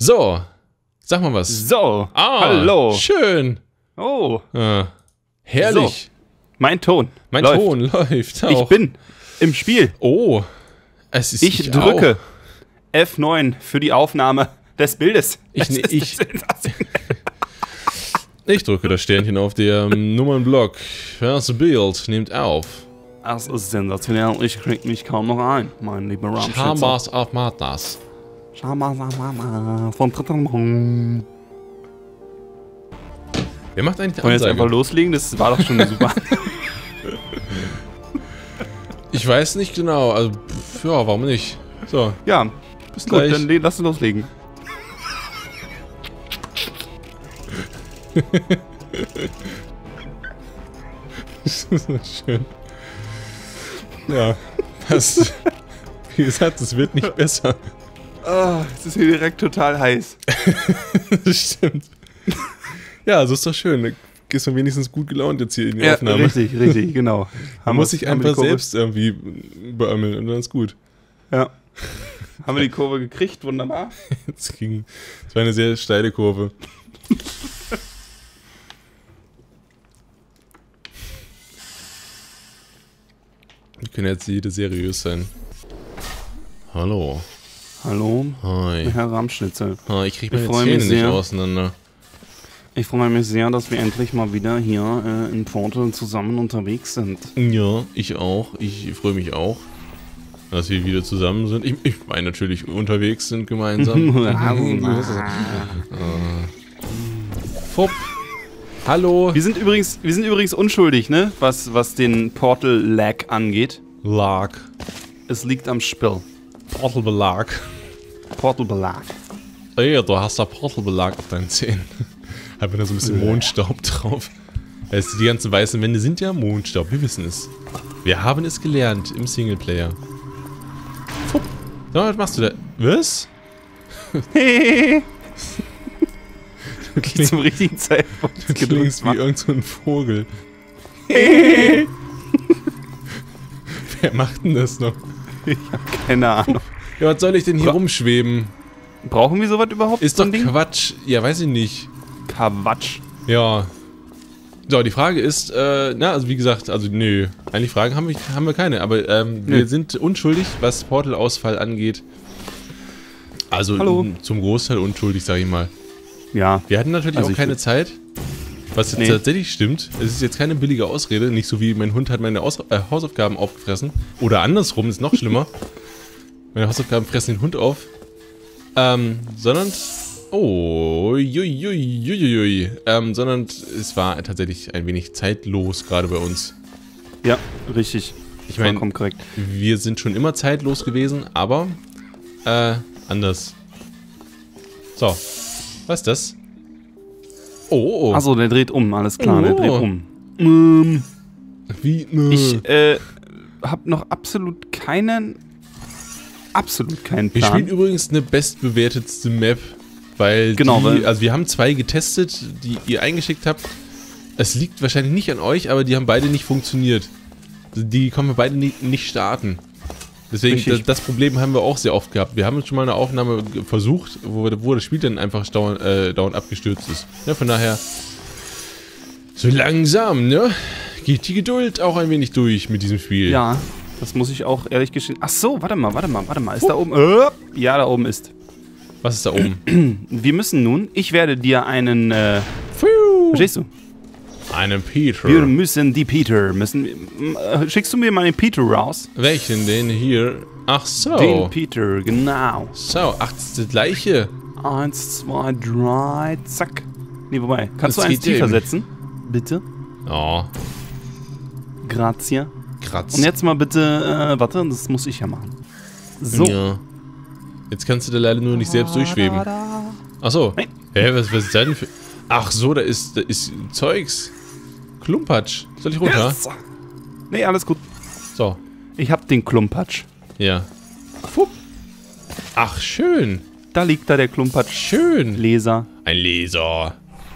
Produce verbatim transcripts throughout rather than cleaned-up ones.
So, sag mal was. So, Ah, hallo. Schön. Oh, Ja. Herrlich. So. Mein Ton Mein läuft. Ton läuft auch. Ich bin im Spiel. Oh, es ist Ich, ich drücke auch. F neun für die Aufnahme des Bildes. Ich, Es ne- ist ich, sensationell. ich drücke das Sternchen auf dem Nummernblock. Das Bild nimmt auf. Das ist sensationell. Ich krieg mich kaum noch ein, mein lieber Ramschütze. Chabas auf Madnas. Von Trittern. Wer macht eigentlich die Wollen wir jetzt einfach Ansage? loslegen? Das war doch schon super. Ich weiß nicht genau. Also, pff, ja, warum nicht? So, Ja, bis gut, gleich. dann le- lass uns loslegen. Das ist so schön. Ja, das, wie gesagt, es wird nicht besser. Oh, es ist hier direkt total heiß. Das stimmt. Ja, so ist doch schön. Da gehst du wenigstens gut gelaunt jetzt hier in die Ja, Aufnahme. richtig, richtig, genau. Man muss sich haben wir die einfach Kurve- selbst irgendwie beömmeln und dann ist gut. Ja. Haben wir die Kurve gekriegt? Wunderbar. Es ging. Es war eine sehr steile Kurve. Wir können jetzt jede seriös sein. Hallo. Hallo, Hi. Herr Ramschnitzel. Hi, ich krieg Ich meine freue Zähne mich nicht sehr. auseinander. Ich freue mich sehr, dass wir endlich mal wieder hier äh, in Porto zusammen unterwegs sind. Ja, ich auch. Ich freue mich auch, dass wir wieder zusammen sind. Ich, ich meine natürlich unterwegs sind gemeinsam. Fupp. Hallo. Wir sind übrigens, wir sind übrigens unschuldig, ne? Was, was den Portal-Lag angeht. Lag. Es liegt am Spiel. Portalbelag. Portal-Belag. Ey, du hast da Portalbelag auf deinen Zähnen. Hat mir da so ein bisschen Mondstaub drauf. Also die ganzen weißen Wände sind ja Mondstaub, wir wissen es. Wir haben es gelernt im Singleplayer. Fupp. So, was machst du da? Was? Hehehe. Du klingst, Zum richtigen Zeitpunkt. du klingst wie irgend so ein Vogel. Hehehe. Wer macht denn das noch? Ich hab keine Ahnung. Ja, was soll ich denn hier Bra- rumschweben? Brauchen wir sowas überhaupt? Ist so doch ein Ding? Quatsch. Ja, weiß ich nicht. Quatsch. Ja. So, die Frage ist, äh, na, also wie gesagt, also nö. Eigentlich Fragen haben wir, haben wir keine, aber ähm, wir Nö. sind unschuldig, was Portal-Ausfall angeht. Also Hallo. m, zum Großteil unschuldig, sag ich mal. Ja. Wir hatten natürlich Also auch ich keine würd- Zeit. Was jetzt Nee. tatsächlich stimmt, es ist jetzt keine billige Ausrede, nicht so wie mein Hund hat meine Aus äh, Hausaufgaben aufgefressen. Oder andersrum, ist noch schlimmer. Meine Hausaufgaben fressen den Hund auf. Ähm, sondern. Oh, juiuiuiui. Ähm, sondern es war tatsächlich ein wenig zeitlos, gerade bei uns. Ja, richtig. Ich meine, Vollkommen korrekt. wir sind schon immer zeitlos gewesen, aber äh, anders. So, was ist das? Oh, oh, oh. Achso, der dreht um, alles klar, der Oh. dreht um. Ähm, Wie? Nö. ich äh, hab noch absolut keinen, absolut keinen Wir Plan. spielen übrigens eine bestbewertetste Map, weil Genau, die, weil- also wir haben zwei getestet, die ihr eingeschickt habt. Es liegt wahrscheinlich nicht an euch, aber die haben beide nicht funktioniert. Die können wir beide nicht, nicht starten. Deswegen, Richtig. das, das Problem haben wir auch sehr oft gehabt. Wir haben jetzt schon mal eine Aufnahme ge- versucht, wo, wo das Spiel dann einfach dauernd, äh, dauernd abgestürzt ist. Ja, von daher, so langsam, ne? Geht die Geduld auch ein wenig durch mit diesem Spiel. Ja, das muss ich auch ehrlich gestehen. Ach so, warte mal, warte mal, warte mal. Ist da oben? Äh, ja, da oben ist. Was ist da oben? Wir müssen nun, ich werde dir einen, äh, Pfiuh. verstehst du? Einen Peter. Wir müssen die Peter, müssen, äh, schickst du mir mal den Peter raus? Welchen denn hier? Ach so. Den Peter, genau. So, ach, das ist das gleiche. Eins, zwei, drei, zack. Nee, wobei, kannst Das du eins geht tiefer eben. setzen? Bitte? Oh, Grazie. kratz. Und jetzt mal bitte, äh, warte, das muss ich ja machen. So. Ja. Jetzt kannst du da leider nur nicht selbst durchschweben. Ach so. Nein. Hä, was, was ist da denn für... Ach so, da ist, da ist Zeugs. Klumpatsch. Soll ich runter? Yes. Nee, alles gut. So. Ich hab den Klumpatsch. Ja. Fupp. Ach, schön. Da liegt da der Klumpatsch. Schön. Leser. Ein Laser.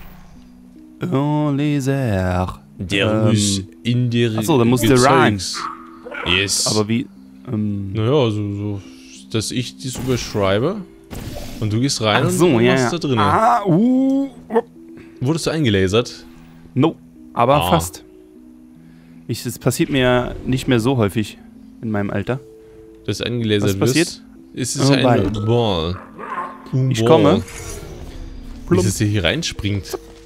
Oh, Leser. Der Ähm, muss in der... ach so, da muss der rein. Zeugs. Yes. Aber wie, ähm, Naja, so, so, dass ich dies überschreibe. Und du gehst rein Ach so, und ja, machst ja. da drinnen. Ah, uh. Wurdest du eingelasert? No, aber Ah. fast. Ich, das passiert mir nicht mehr so häufig in meinem Alter. Dass du eingelasert Was passiert? wirst? Es ist Oh, ein Ball. Ball. Un Ich Ball. komme. Wie es hier, hier reinspringt.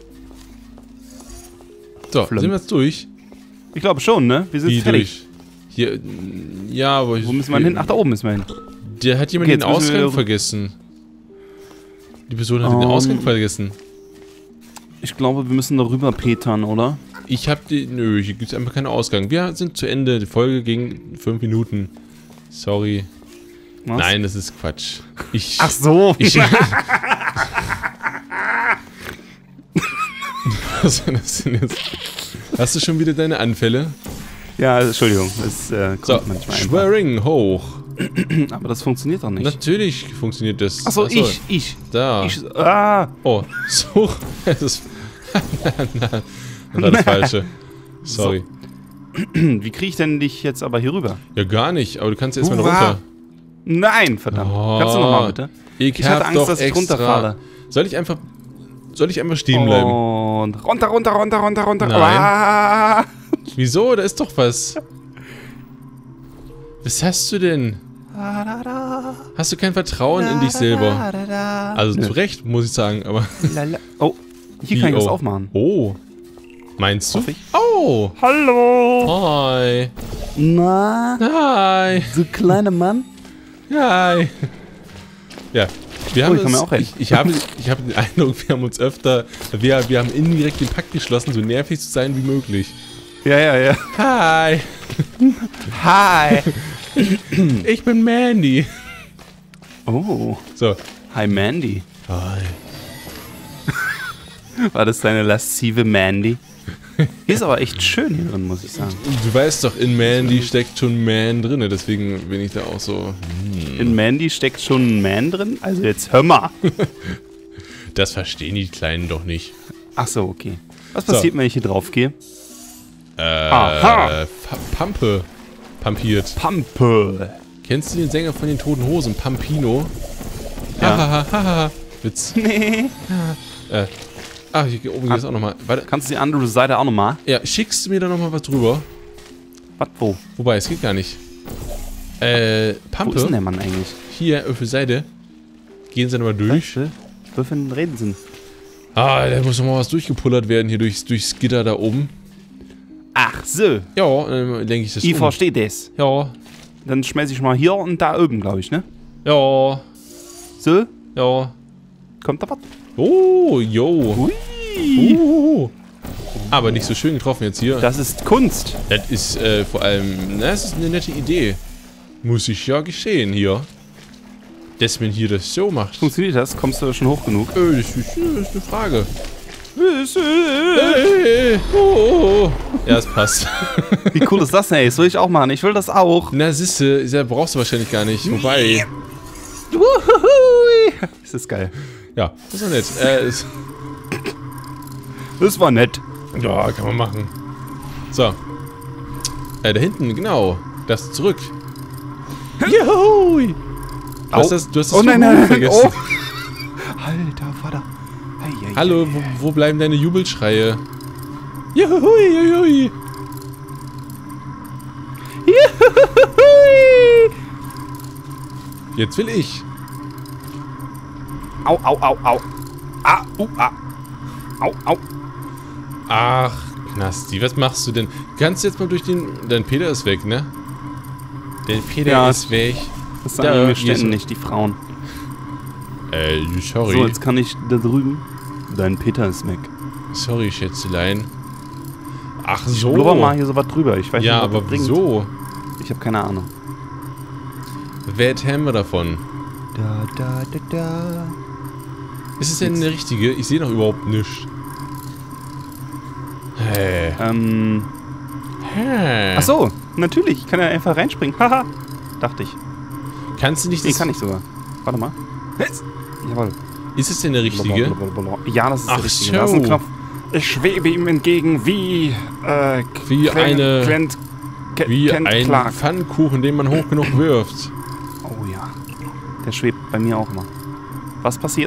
So, Flump. sind wir jetzt durch? Ich glaube schon, ne? Wir sind Wie fertig. durch? Hier, ja, aber... Wo müssen wir hin? Ach, da oben müssen wir hin. Der hat jemand Okay, den jetzt müssen wir- Ausgang vergessen. Die Person hat den Ähm. Ausgang vergessen. Ich glaube, wir müssen darüber petern, oder? Ich hab die... Nö, hier gibt es einfach keinen Ausgang. Wir sind zu Ende. Die Folge ging fünf Minuten. Sorry. Was? Nein, das ist Quatsch. Ich... Ach so. Ich, was ist das denn jetzt? Hast du schon wieder deine Anfälle? Ja, Entschuldigung. Das äh, kommt So, manchmal einfach. Schwerin hoch. Aber das funktioniert doch nicht. Natürlich funktioniert das. Ach so, Ach so, ich, ich. Da. Ich, ah. Oh, so. Das ist... das war das Falsche. Sorry. Wie kriege ich denn dich jetzt aber hier rüber? Ja, gar nicht. Aber du kannst erstmal Hurra. runter. Nein, verdammt. Oh. Kannst du nochmal bitte? Ich, Ich hab hatte Angst, doch dass ich extra... runterfalle. Soll ich einfach... Soll ich einfach stehen bleiben? Und runter, runter, runter, runter, runter. Nein. Ah. Wieso? Da ist doch was. Was hast du denn? Hast du kein Vertrauen in dich selber? Also Nö. zu Recht, muss ich sagen, aber... Lala. Oh, hier Wie, kann ich was oh. aufmachen. Oh. Meinst du? Hoffe ich. Oh. Hallo. Hi. Na, Hi. du kleiner Mann. Hi. Ja. Wir Oh, haben ich kann mir uns, auch helfen. ich, ich habe ich hab den Eindruck, wir haben uns öfter... Wir, wir haben indirekt den Pakt geschlossen, so nervig zu sein wie möglich. Ja, ja, ja. Hi. Hi. Ich bin Mandy. Oh. So. Hi, Mandy. Hi. War das deine laszive Mandy? Hier ist aber echt schön hier drin, muss ich sagen. Du weißt doch, in Mandy steckt schon Man drin, deswegen bin ich da auch so... Hm. In Mandy steckt schon ein Man drin? Also jetzt hör mal. Das verstehen die Kleinen doch nicht. Ach so, okay. Was So. passiert, wenn ich hier drauf gehe? Äh, Aha. Fa- Pampe. Pampiert. Pampe. Kennst du den Sänger von den Toten Hosen, Pampino? Ja. Hahaha. Witz. Nee. Äh. Ah, hier oben geht es auch nochmal. Warte. Kannst du die andere Seite auch nochmal? Ja, schickst du mir da nochmal was drüber? Was, wo? Wobei, es geht gar nicht. Äh, Wo Pampe. ist denn der Mann eigentlich? Hier auf der Seite. Gehen sie nochmal durch. Wofür reden Sie? Ah, da muss nochmal was durchgepullert werden hier durchs, durchs Gitter da oben. Ach so. Ja, dann lenke ich das Ich um. verstehe das. Ja, Dann schmeiß ich mal hier und da oben, glaube ich, ne? ja, So, ja. kommt da was? Oh, yo. Hui. Uh. Aber nicht so schön getroffen jetzt hier. Das ist Kunst. Das ist äh, vor allem, na, das ist eine nette Idee. Muss ich ja geschehen hier. Dass man hier das so macht. Funktioniert das? Kommst du schon hoch genug? Äh, das, ist, das ist eine Frage. Äh, oh, oh, oh. Ja, es passt. Wie cool ist das denn, ey? Das will ich auch machen. Ich will das auch. Na, siehste, ja, brauchst du wahrscheinlich gar nicht. Wobei, Wuhui. Das ist geil. ja, das ist doch nett. Äh, es, Das war nett. ja, kann man machen. So. Äh, da hinten, genau. Das zurück. Juhu! Du hast das, du hast das Oh nein, Juhu nein, nein. vergessen. Oh. Alter Vater. Ei, ei, Hallo, ei, wo, ei. wo bleiben deine Jubelschreie? Juhui, juhui. Juhui. Jetzt will ich. Au, au, au, au. Ah, uh, ah. Au, au. Ach, Knasti, was machst du denn? Kannst du jetzt mal durch den... Dein Peter ist weg, ne? Der Peter Ja. ist weg. Das Da, sagen mir hier ist- ständig, die Frauen. Äh, sorry. So, jetzt kann ich da drüben. Dein Peter ist weg. Sorry, Schätzelein. Ach Ich so. blubber mal hier so was drüber. Ich weiß Ja, nicht, was aber das bringt. wieso? Ich habe keine Ahnung. Was haben wir davon? Da, da, da, da. Ist es denn eine richtige? Ich sehe noch überhaupt nichts. Hä? Ähm. Hä? Ach so, natürlich. Ich kann ja einfach reinspringen. Haha. Dachte ich. Kannst du nicht Nee, das... kann ich sogar. Warte mal. Jawohl. Ist es denn eine richtige? Blablabla. Ja, das ist Ach der richtige. so. Da ist ein Knopf. Ich schwebe ihm entgegen wie, äh, Wie Clint- eine... Clint, Ke- Wie Kent ein Clark. Pfannkuchen, den man hoch genug wirft. Oh ja. Der schwebt bei mir auch immer. Was passiert?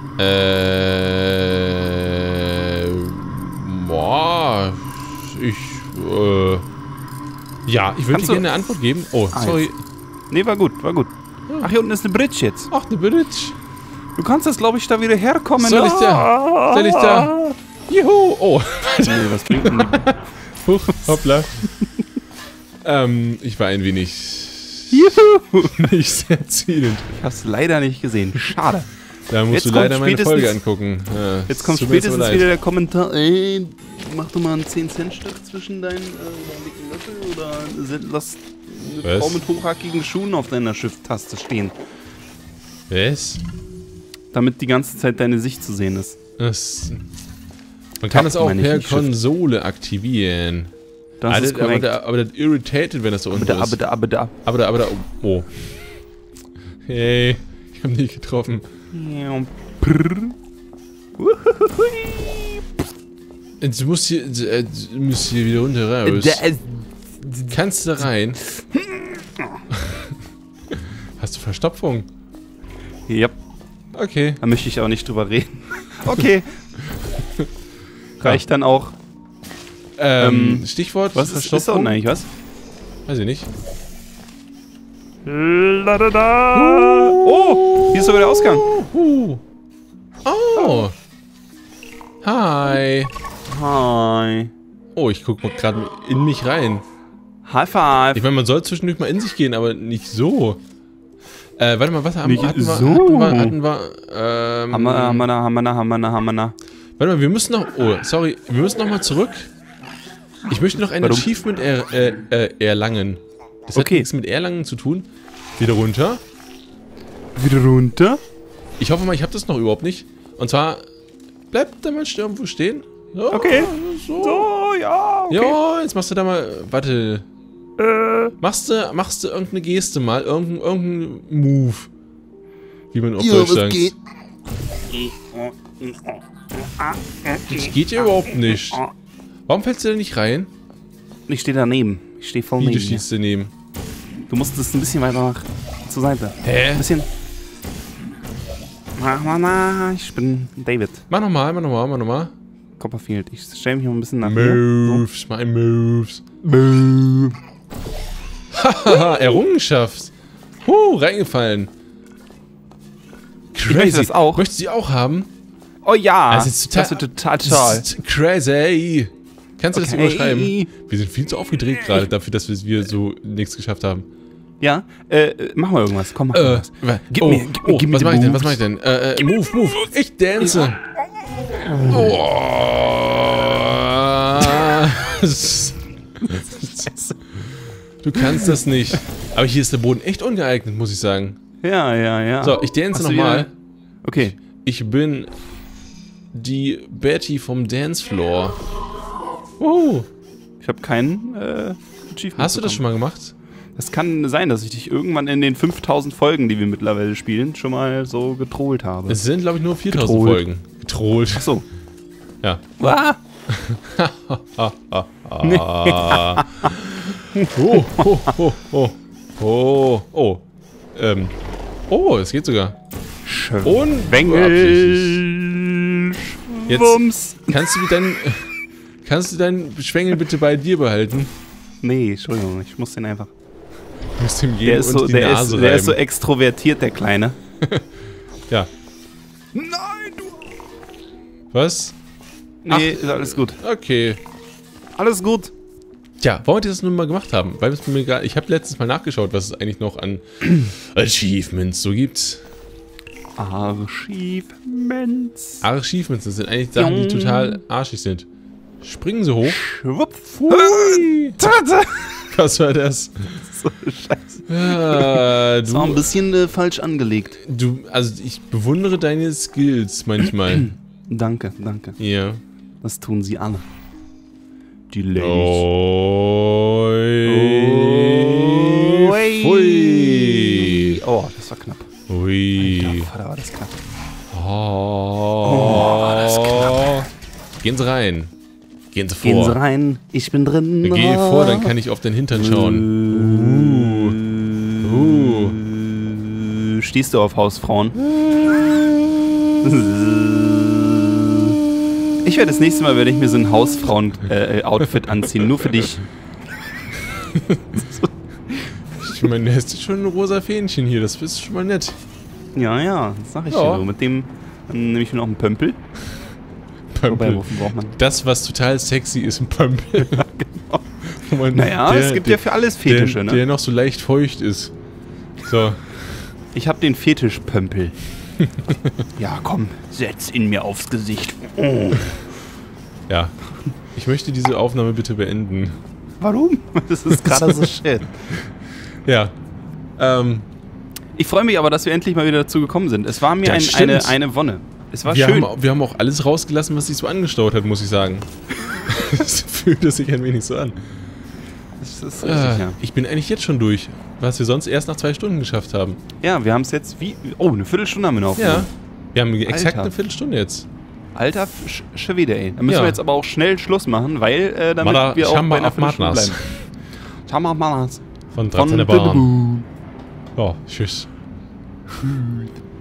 Äh. Boah. Ich. Äh. Ja, ich würde dir gerne eine Antwort geben. Oh, Ah, sorry. jetzt. Nee, war gut, war gut. Ach, hier unten ist eine Bridge jetzt. Ach, eine Bridge. Du kannst jetzt, glaube ich, da wieder herkommen. Soll ich da? Soll ich da? Juhu! Oh. Nee, was bringt denn die? Huch, hoppla. ähm, ich war ein wenig. Juhu! Nicht sehr zielend. Ich hab's leider nicht gesehen. Schade. Da musst Jetzt du kommt leider meine spätestens- Folge angucken. Ja, Jetzt kommt tut mir spätestens so leid. wieder der Kommentar, ey, mach doch mal einen zehn Cent Stück zwischen deinen äh, dicken Löffel oder se- lass eine Was? Frau mit hochhackigen Schuhen auf deiner Shift-Taste stehen, Was? damit die ganze Zeit deine Sicht zu sehen ist. Das, man kann Tab das auch meine ich, per nicht Shift. Konsole aktivieren. Das aber, ist das, aber, korrekt. da, aber das irritated, wenn das so Aber unten da, ist. aber da, aber da. Aber da, aber da, oh. Hey, ich hab nicht getroffen. Ja, prrr. Du musst hier, äh, du musst hier wieder runter raus. Da ist- Kannst du rein? Hast du Verstopfung? Ja, Okay. da möchte ich auch nicht drüber reden. Okay. Reicht dann auch. Ähm, Ähm, Stichwort Was ist, ist da unten eigentlich, was? Weiß ich nicht. Oh, hier ist sogar der Ausgang. Uh. Oh. Hi. Hi. Oh, ich guck mal gerade in mich rein. High five. Ich meine, man soll zwischendurch mal in sich gehen, aber nicht so. Äh, warte mal, was haben Nicht hatten wir? so. Hatten wir, hatten wir, ähm, Hammer, Hammer, Hammer, Hammer, Hammer. Warte mal, wir müssen noch, oh, sorry, wir müssen noch mal zurück. Ich möchte noch ein Warum? Achievement er, äh, äh, erlangen. Das hat Okay. nichts mit Erlangen zu tun. Wieder runter. Wieder runter. Ich hoffe mal, ich habe das noch überhaupt nicht. Und zwar, bleibt da mal irgendwo stehen. Ja, Okay. So. So, ja, okay. Ja, jetzt machst du da mal, warte. Äh, Machst du, machst du irgendeine Geste mal, irgendein, irgendein Move. Wie man auf Ja, Deutsch was sagt. geht? Das geht ja überhaupt nicht. Warum fällst du denn nicht rein? Ich stehe daneben. Ich stehe voll Wie, du neben dir. stehst daneben? Du musst es ein bisschen weiter nach zur Seite. Hä? Ein bisschen. Na, na, na, ich bin David. Mach nochmal, mach nochmal, mach nochmal. Copperfield. Ich stelle mich mal ein bisschen nach hier. Moves, my moves. So. Haha, Errungenschaft. Huh, reingefallen. Ich möchte das auch. Möchtest du die auch haben? Oh ja, Das ist total, das wird total toll. Das ist crazy. Kannst du das Okay. überschreiben? Wir sind viel zu aufgedreht gerade dafür, dass wir so nichts geschafft haben. Ja, äh, mach mal irgendwas. Komm, mach Äh, irgendwas. wa- Gib oh, mir- gib- oh, gib mir was die mach ich denn? Moves. Was mach ich denn? Äh, äh, move, move. Ich dance. Oh. Du kannst das nicht. Aber hier ist der Boden echt ungeeignet, muss ich sagen. Ja, ja, ja. So, ich dance Hast du nochmal. wieder- Okay. Ich bin die Betty vom Dancefloor. Uh, Ich habe keinen äh, Achievement hast du das bekommen. schon mal gemacht? Das kann sein, dass ich dich irgendwann in den fünftausend Folgen, die wir mittlerweile spielen, schon mal so getrollt habe. Es sind, glaube ich, nur viertausend Getrollt. Folgen. Getrollt. Achso. Ja. Ah, Ah. Oh, oh, oh, oh. Oh, oh. Ähm. Oh, es geht sogar. Schwengel. Jetzt- Wumms. Kannst du deinen. Kannst du deinen Schwengel bitte bei dir behalten? Nee, Entschuldigung, ich muss den einfach. Du musst ihm Der jeden ist, unter so, die der, Nase ist, der ist so reiben. extrovertiert, der Kleine. Ja. Nein, du. Was? Nee, ist alles gut. Okay. Alles gut. Tja, warum wir das nun mal gemacht haben? Weil es mir gerade. Ich habe letztens mal nachgeschaut, was es eigentlich noch an Achievements so gibt. Achievements. Achievements, das sind eigentlich Sachen, die Jung. total arschig sind. Springen sie hoch. Schwupp. Hui. Tada. Was war das? So scheiße. Ja, Das war ein du, bisschen äh, falsch angelegt. du, also ich bewundere deine Skills manchmal. Danke, danke. Ja. Das tun sie alle. Die Ladies. Oi. Pfui. Oh, das war knapp. Ui. Ja, Vater, war das knapp. Oh, war das knapp. Gehen Sie rein. Gehen Sie vor. Gehen Sie rein, ich bin drin. Geh vor, dann kann ich auf den Hintern schauen. Uh. Uh. Stehst du auf Hausfrauen? Ich werde das nächste Mal, werde ich mir so ein Hausfrauen-Outfit äh, anziehen, nur für dich. Ich meine, du hast schon ein rosa Fähnchen hier, das ist schon mal nett. Ja, ja, das sag ich Ja. dir so. Mit dem dann nehme ich mir noch einen Pömpel. Pömpel. Wobei, wofür braucht man? Das, was total sexy ist, ein Pömpel. Ja, genau. Wo man- Naja, der- es gibt der, ja für alles Fetische, der, ne? Der noch so leicht feucht ist. So. Ich hab den Fetischpömpel. Ja, komm, setz ihn mir aufs Gesicht. Oh. Ja. Ich möchte diese Aufnahme bitte beenden. Warum? Das ist gerade so schön. Ja. Ähm, Ich freue mich aber, dass wir endlich mal wieder dazu gekommen sind. Es war mir Das ein, stimmt. eine, eine Wonne. Es war wir, schön. haben, wir haben auch alles rausgelassen, was sich so angestaut hat, muss ich sagen. Das fühlt es sich ein wenig so an. Das ist richtig, Äh, ja. Ich bin eigentlich jetzt schon durch, was wir sonst erst nach zwei Stunden geschafft haben. Ja, wir haben es jetzt wie... Oh, eine Viertelstunde haben wir noch. Ja. Wir haben exakt Alter. eine Viertelstunde jetzt. Alter Sch Schwede, ey. Da müssen Ja. wir jetzt aber auch schnell Schluss machen, weil äh, damit Mada, wir auch Shamba bei einer auf Viertelstunde Matnas. bleiben. Shamba auf Matnas. Von Von dreizehn Bahn. Bahn. Ja, tschüss.